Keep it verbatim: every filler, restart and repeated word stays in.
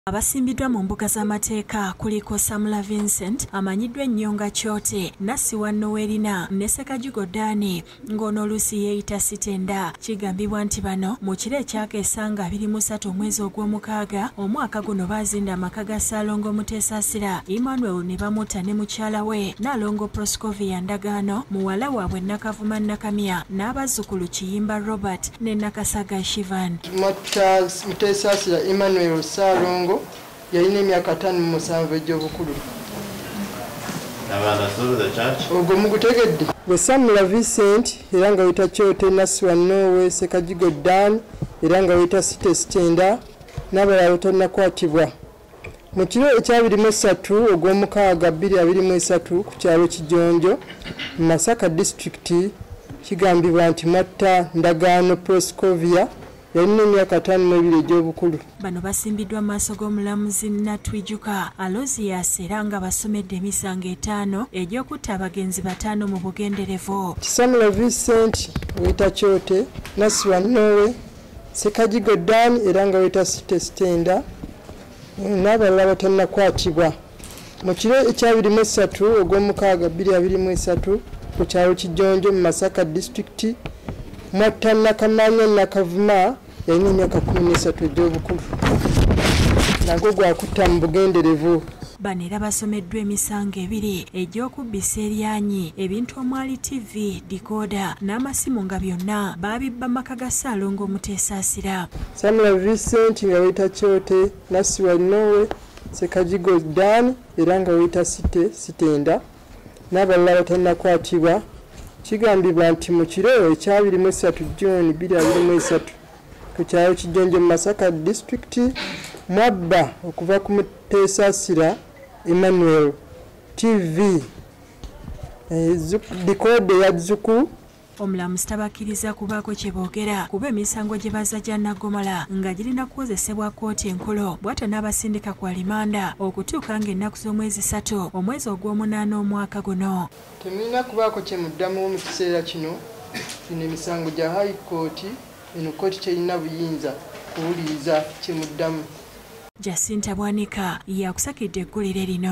Abasimbiddwa mu mbuga z'amateeka kuliko Samula Vincent amanyiddwa ennyo nga Kyote, Nassiwa Noelina ne Ssekagigo Dani ng'ono oluusi yeeyita Sitenda. Kigambibwa nti bano mu kiro ekyakeesa nga abiri mu ssatu omwezi ogw'omukaaga omwaka guno baazinda amaka ga Ssaalongo Muteesaasira Emmanuel ne bamutta ne mukyala we Nnaalongo Proscovia Ndagaano, muwala waabwe Nakavuma Nakamya n'abazzukulu Kiyimba Robert ne Nakasaga Shivan. Muteesaasira Emmanuel Ssaalongo yalina emyaka ttaano mu musanvu egy'obukulu. Ogwo mugutegedde. Bwe Samula Vincent era nga wita Kyote, Nassiwa Nowe, Ssekagigo Dan era nga wita Site Sitenda n'abalala batannakwatibwa. Mu kiro ekyabiri mu ssatu ogw'omukaaga bbiri abiri mu esatu ku kyalo Kijonjo mu Masaka District, kigambibwa nti Matta Ndagaano Proscovia yalina emyaka ttaano mu ebiri egy'obukulu. Bano basimbiddwa mu maaso g'omulamuzi Natwijuka Alozias era nga basomedde emisango etaano egy'okutta abagenzi bataano mu bugenderevu. Samula Vincent wita Kyote, Nassiwa Nowe, Ssekagigo Dan era nga wita Site Sitenda n'abalala batannakwatibwa. Mu kiro ekyabiri mu ssatu ogw'omukaaga bbiri abiri mu esatu ku kyalo Kijonjo mu Masaka District, Matta Nakamanya Nakavuma yalina emyaka kumi n'esatu egy'obukulu. Nagwo gwakutta mu bugenderevu. Bano era basomeddwa emisango ebiri egy'okubbisa eryaanyi, ebintu omwali T V, dikoda n'amasimu nga byonna baabibba maka ga Ssaalongo Muteesaasira. Samula Vincent nga wita Kyote, Nassiwa Nowe, Ssekagigo Dan era nga wita Site Sitenda n'abalala batannakwatibwa. Kigambibwa nti mu kiro ekyabiri mu ssatu June bbiri abiri mu esatu ku kyalo Kijonjo mu Masaka District, mwabba okuva ku Muteesaasira Emmanuel T V, dikoode ya Zuku. Omulamuzi tabakkiriza kubaako kye boogera kuba emisango gye baza gya Nnaggomala nga girina kukozesebwa kkooti enkulu bw'atyo n'abasindika kwa limanda okutuuka ng'ennaku z'omwezi ssatu omwezi ogw'omunaana omwaka guno. Temulina kubaako kye muddamu mu kiseera kino. Gino emisango gya High Court, eno kkooti terina buyinza kuwuliriza kye muddamu. Jacinta Bwanika yakusakidde eggulire lino.